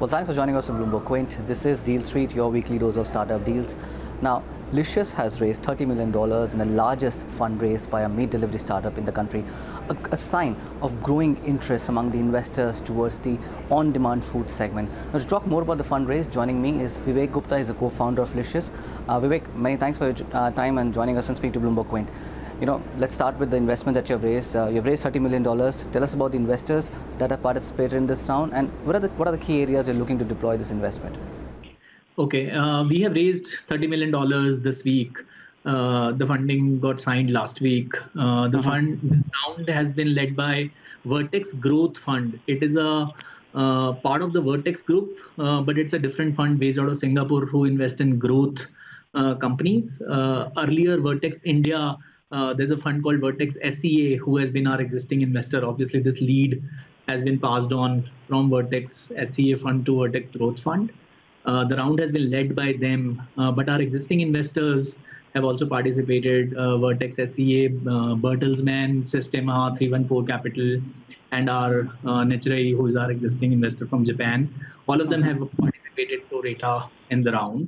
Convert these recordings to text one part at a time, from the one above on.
Well, thanks for joining us on Bloomberg Quint. This is Deal Street, your weekly dose of startup deals. Now, Licious has raised $30 million in the largest fundraise by a meat delivery startup in the country, a sign of growing interest among the investors towards the on-demand food segment. Now, to talk more about the fundraise, joining me is Vivek Gupta, he's a co-founder of Licious. Vivek, many thanks for your time and joining us and speak to Bloomberg Quint. Let's start with the investment that you've raised. You've raised $30 million. Tell us about the investors that have participated in this round and what are the key areas you're looking to deploy this investment? Okay, we have raised $30 million this week. The funding got signed last week. This round has been led by Vertex Growth Fund. It is a part of the Vertex Group, but it's a different fund based out of Singapore who invest in growth companies. Earlier, Vertex India, there's a fund called Vertex SEA who has been our existing investor. Obviously, this lead has been passed on from Vertex SEA fund to Vertex Growth Fund. The round has been led by them, but our existing investors have also participated. Vertex SEA, Bertelsmann, Systema, 314 Capital, and our Nichirai, who is our existing investor from Japan. All of them have participated pro rata in the round.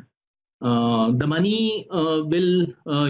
The money will,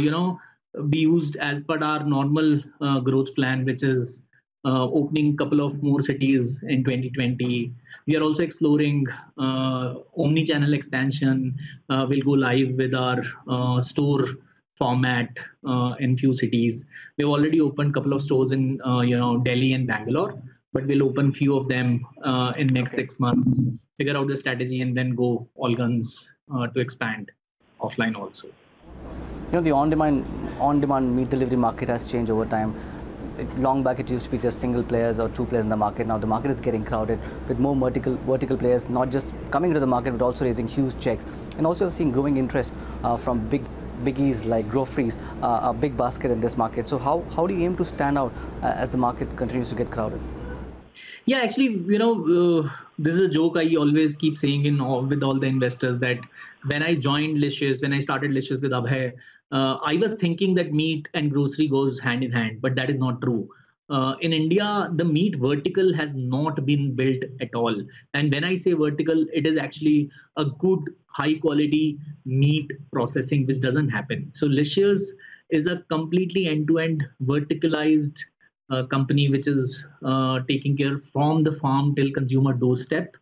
be used as per our normal growth plan, which is opening a couple of more cities in 2020. We are also exploring omni-channel expansion. We'll go live with our store format in few cities. We've already opened a couple of stores in Delhi and Bangalore, but we'll open few of them in next 6 months, figure out the strategy, and then go all guns to expand offline also. The on-demand meat delivery market has changed over time. Long back, it used to be just single players or two players in the market. Now the market is getting crowded with more vertical players, not just coming into the market, but also raising huge checks. And also seeing growing interest from biggies like Grofries, a big basket in this market. So how do you aim to stand out as the market continues to get crowded? Yeah, actually, this is a joke I always keep saying with all the investors that when I joined Licious, when I started Licious with Abhay, I was thinking that meat and grocery goes hand in hand, but that is not true. In India, the meat vertical has not been built at all. And when I say vertical, it is actually a good, high quality meat processing, which doesn't happen. So Licious is a completely end-to-end verticalized company which is taking care from the farm till consumer doorstep.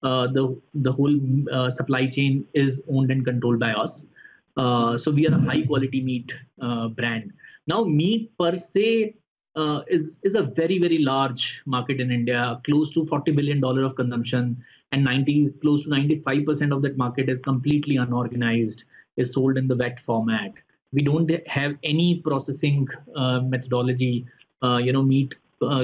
The whole supply chain is owned and controlled by us. So we are a high quality meat brand. Now meat per se is a very, very large market in India, close to $40 billion of consumption, and close to 95% of that market is completely unorganized, is sold in the wet format. We don't have any processing methodology. Meat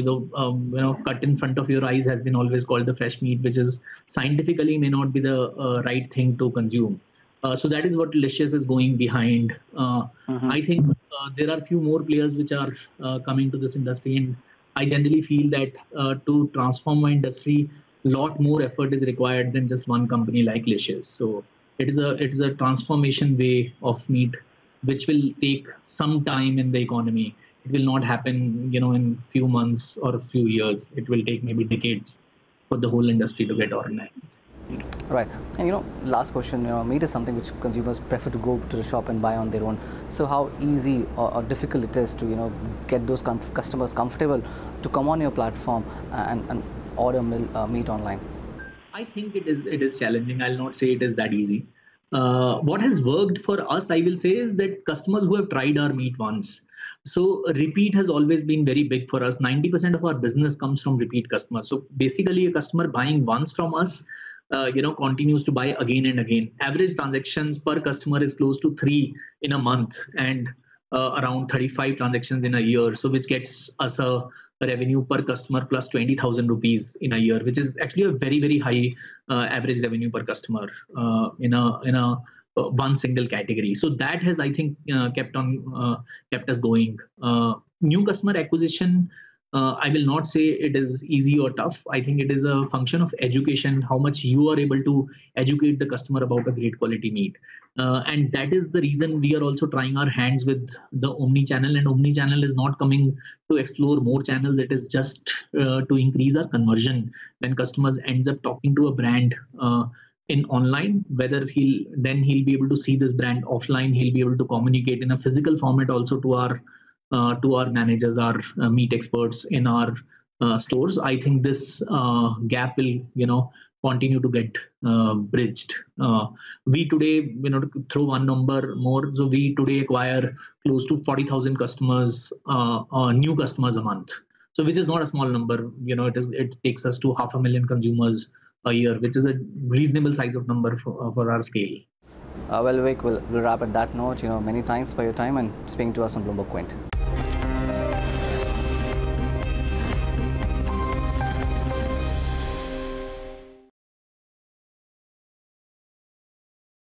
cut in front of your eyes has been always called the fresh meat, which is scientifically may not be the right thing to consume. So that is what Licious is going behind. I think there are a few more players which are coming to this industry, and I generally feel that to transform my industry, a lot more effort is required than just one company like Licious. So it is a transformation way of meat, which will take some time in the economy. It will not happen, in few months or a few years. It will take maybe decades for the whole industry to get organized. Right. And last question, meat is something which consumers prefer to go to the shop and buy on their own. So how easy or difficult it is to, get those customers comfortable to come on your platform and order meat online? I think it is challenging. I'll not say it is that easy. What has worked for us, I will say, is that customers who have tried our meat once. So repeat has always been very big for us. 90% of our business comes from repeat customers. So basically a customer buying once from us, continues to buy again and again. Average transactions per customer is close to 3 in a month and around 35 transactions in a year. So which gets us a revenue per customer plus 20,000 rupees in a year, which is actually a very, very high average revenue per customer in a one single category. So that has, I think, kept us going. New customer acquisition I will not say it is easy or tough. I think it is a function of education, how much you are able to educate the customer about a great quality meat. And that is the reason we are also trying our hands with the omni channel. And omni channel is not coming to explore more channels. It is just to increase our conversion when customers ends up talking to a brand in online, whether he'll be able to see this brand offline. He'll be able to communicate in a physical format also to our managers, our meat experts in our stores. I think this gap will, continue to get bridged. We today, to throw one number more, so we today acquire close to 40,000 customers, new customers a month. So which is not a small number. It takes us to 500,000 consumers a year, which is a reasonable size of number for our scale. Well, Vivek, we'll wrap at that note. Many thanks for your time and speaking to us on Bloomberg Quint.